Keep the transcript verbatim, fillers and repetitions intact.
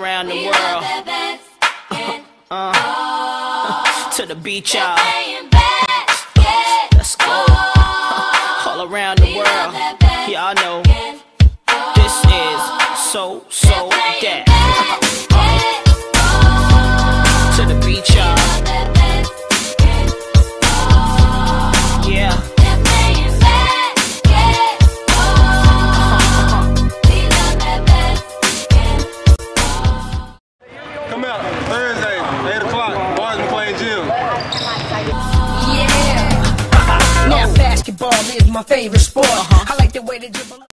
around the world. Uh, uh, to the beach, y'all. Let's go. All around the world. Y'all know this is so, so that. To the beach, y'all. Yeah. Come out Thursday, eight o'clock, Marrs Mclean Gym. Yeah. Now basketball is my favorite sport. I like the way they dribble.